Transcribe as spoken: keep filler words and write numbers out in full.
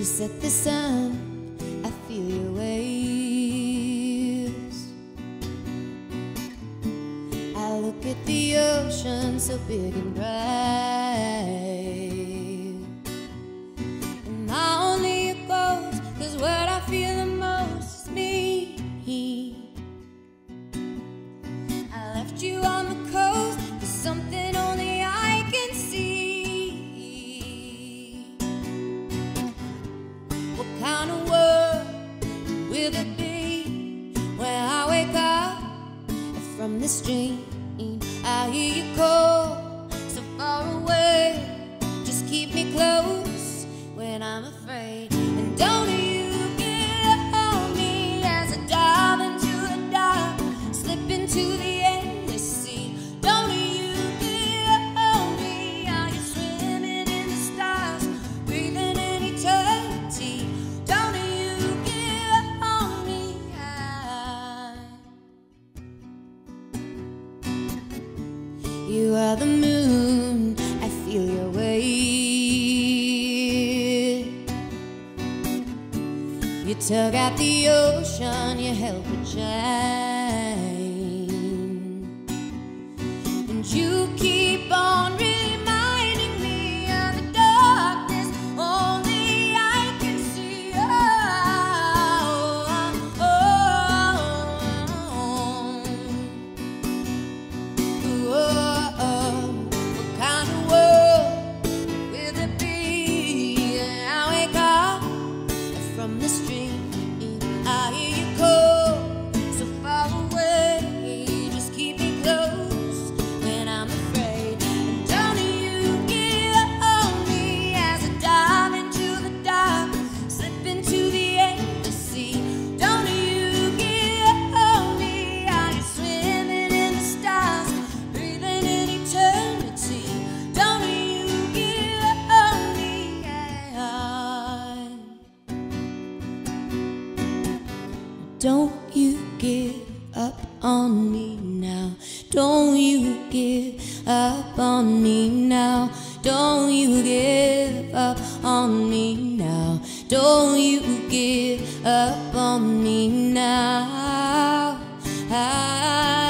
set the sun, I feel your waves. I look at the ocean so big and bright, and my only goes, cause what I feel the most is me. I left you on the coast for something only I can see. What kind of world will it be when I wake up from this dream? I hear you call so far away, just keep me close when I'm afraid. And don't you get on me as I dive into the dark, slip into the endless sea. Don't you get on me, are you swimming in the stars, breathing in eternity? Don't you get on me, I... You are the moon, I feel your weight. You tug out the ocean, you help it shine. And you keep on reminding me of the darkness only I can see. Oh, oh, oh, oh, oh. What kind of world will it be? I wake up from this dream, I hear you call so far away, just keep me close when I'm afraid. And don't you get on me as I dive into the dark, slip into the endless sea. Don't you get on me, are you swimming in the stars, breathing in eternity? Don't you get on me, don't you give up on me now. Don't you give up on me now. Don't you give up on me now. Don't you give up on me now. I